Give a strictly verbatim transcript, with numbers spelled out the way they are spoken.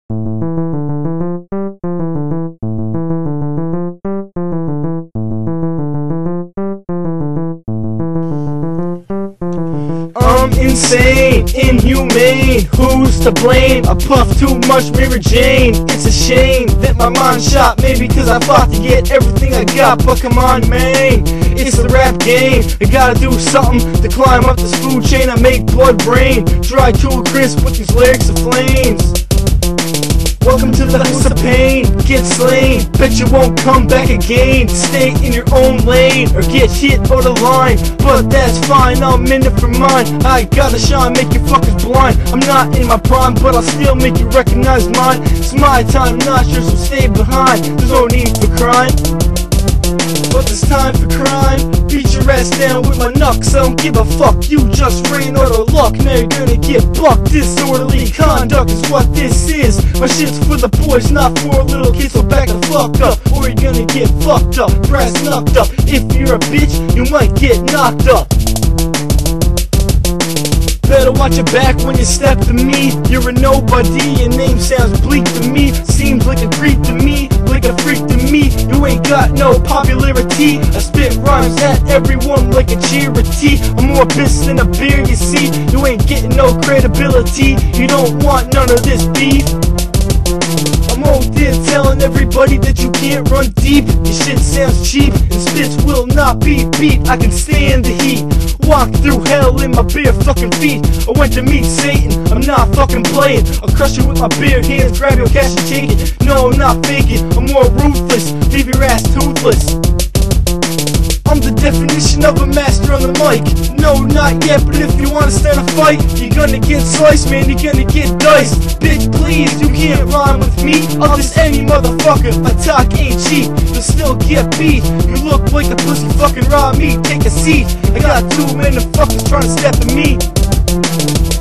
I'm insane, inhumane, who's to blame? I puff too much Mary Jane. It's a shame that my mind shot, maybe cause I fought to get everything I got. But come on, man, it's the rap game. I gotta do something to climb up this food chain. I make blood rain, dry to a crisp with these lyrics of flames. Welcome to the house of pain, get slain, bet you won't come back again. Stay in your own lane, or get hit over the line. But that's fine, I'm in it for mine. I gotta shine, make you fuckers blind. I'm not in my prime, but I'll still make you recognize mine. It's my time, not yours, so stay behind. There's no need for crime, but it's time for crime. Beat your ass down with my knucks, I don't give a fuck. You just ran out of luck, now you're gonna get bucked. Disorderly conduct is what this is. My shit's for the boys, not for little kids, so back the fuck up, or you're gonna get fucked up, brass knocked up. If you're a bitch, you might get knocked up. Better watch your back when you step to me. You're a nobody, your name sounds bleak to me. Seems like a creep to me, like a freak to me. You ain't got no popularity. I spit rhymes at everyone like a charity. I'm more piss than a beer, you see. You ain't getting no credibility. You don't want none of this beef. I'm out there telling everybody that you can't run deep. Your shit sounds cheap, and spits will not be beat. I can stand the heat, walk through hell in my bare fucking feet. I went to meet Satan, I'm not fucking playing. I'll crush you with my bare hands, grab your cash and take it. No, I'm not faking, I'm more ruthless, leave your ass toothless. I'm the definition of a master on the mic. No, not yet, but if you wanna start a fight, you're gonna get sliced, man, you're gonna get diced. Bitch, please, you can't rhyme with me. I'll just any motherfucker, attack ain't cheap. You'll still get beat, you look like a pussy fucking raw meat. Take a seat, I got two men fuckers trying to step to me.